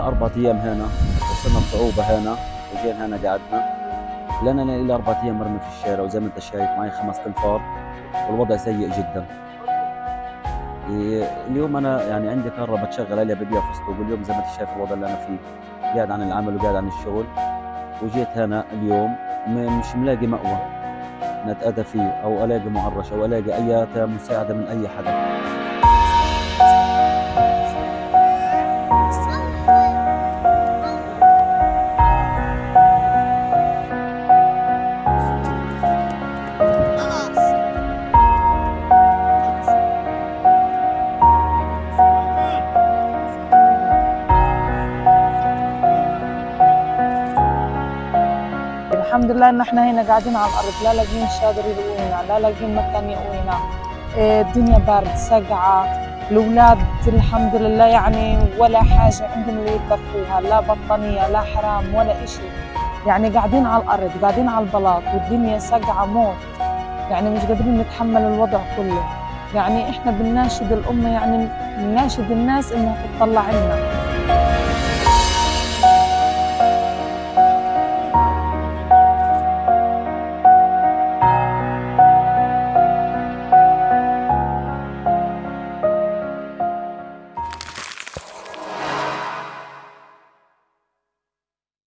4 أيام هنا، وصلنا بصعوبة هنا، وجينا هنا قعدنا، لأن أنا لي 4 أيام مرمي في الشارع، وزي ما أنت شايف معي 5 تنفار، والوضع سيء جدا. اليوم أنا يعني عندي كهرباء بتشغل عليها ببيع فستق، واليوم زي ما أنت شايف الوضع اللي أنا فيه، قاعد عن العمل وقاعد عن الشغل، وجيت هنا اليوم مش ملاقي مأوى نتأذى فيه، أو ألاقي معرش، أو ألاقي أي مساعدة من أي حدا. الحمد لله ان احنا هنا قاعدين على الارض، لا لاقيين شادر يروينا، لا لاقيين مكان يقوينا. الدنيا برد سقعه، الاولاد الحمد لله يعني ولا حاجه عندهم اللي يكفوها، لا بطانيه لا حرام ولا شيء. يعني قاعدين على الارض، قاعدين على البلاط، والدنيا سقعه موت، يعني مش قادرين نتحمل الوضع كله. يعني احنا بنناشد الامه، يعني بنناشد الناس انها تطلع لنا.